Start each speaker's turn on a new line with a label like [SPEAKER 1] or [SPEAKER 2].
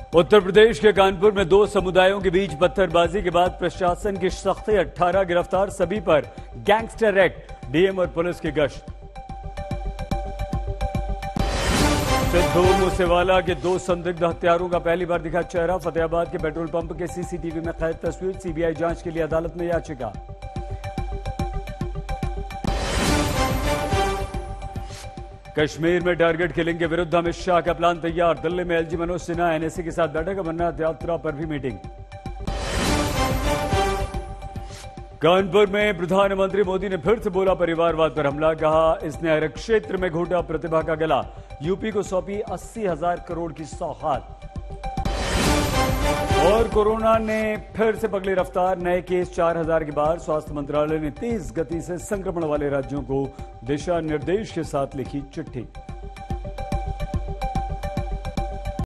[SPEAKER 1] उत्तर प्रदेश के कानपुर में दो समुदायों के बीच पत्थरबाजी के बाद प्रशासन की सख्ती, 18 गिरफ्तार, सभी पर गैंगस्टर एक्ट, डीएम और पुलिस की गश्त। सिद्धू मूसेवाला के दो संदिग्ध हत्यारों का पहली बार दिखा चेहरा, फतेहाबाद के पेट्रोल पंप के सीसीटीवी में कैद तस्वीर, सीबीआई जांच के लिए अदालत में याचिका। कश्मीर में टारगेट किलिंग के विरुद्ध अमित शाह का प्लान तैयार, दिल्ली में एलजी मनोज सिन्हा एनएसी के साथ बैठक, अमरनाथ यात्रा पर भी मीटिंग। कानपुर में प्रधानमंत्री मोदी ने फिर से बोला परिवारवाद पर हमला, कहा इसने हर क्षेत्र में घोटा प्रतिभा का गला, यूपी को सौंपी 80,000 करोड़ की सौगात। और कोरोना ने फिर से पकड़ी रफ्तार, नए केस 4,000 के बाहर, स्वास्थ्य मंत्रालय ने तेज गति से संक्रमण वाले राज्यों को दिशा निर्देश के साथ लिखी चिट्ठी।